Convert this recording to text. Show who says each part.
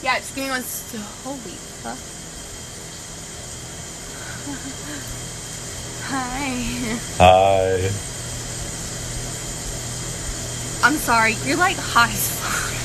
Speaker 1: Yeah, just give me one. Holy fuck. Hi.
Speaker 2: Hi.
Speaker 1: I'm sorry. You're like hot as fuck.